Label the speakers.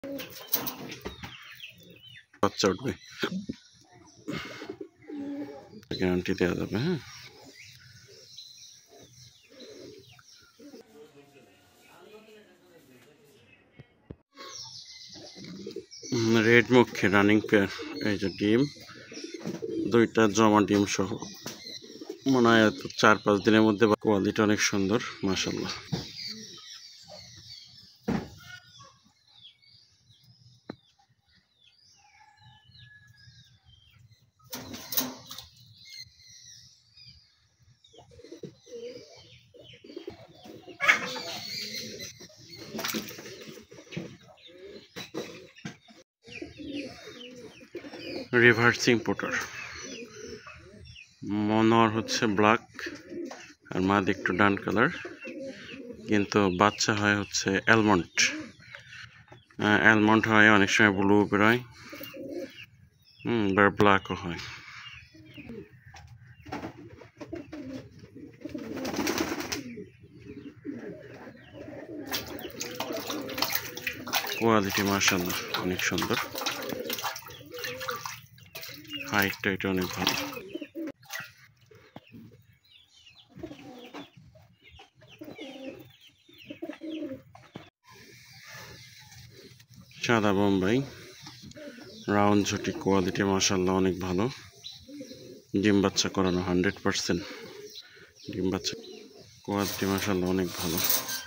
Speaker 1: বাচ্চা উঠবে, গ্যারান্টি দেওয়া যাবে। হ্যাঁ, রেড মুখে রানিং পেয়ার। এই যে ডিম, দুইটা জমা ডিম সহ, মনে হয় 4-5 দিনের মধ্যে। কোয়ালিটি অনেক সুন্দর মাশাআল্লাহ। রিভার্সিং পোটার, মনোয়ার হচ্ছে ব্ল্যাক আর মাদ একটু ডান কালার, কিন্তু বাচ্চা হয় হচ্ছে অ্যালমন্ড। অ্যালমন্ড হয়, অনেক সময় ব্লু বেরোয়, বা ব্ল্যাকও হয়। কোয়ালিটি মাশাআল্লাহ অনেক সুন্দর, হাইটটা এটা অনেক ভালো। সাদা বোম্বাই রাউন্ড ঝুটি, কোয়ালিটি মাশাআল্লাহ অনেক ভালো। ডিম বাচ্চা করানো 100%। ডিম বাচ্চা, কোয়ালিটি মাশাআল্লাহ অনেক ভালো।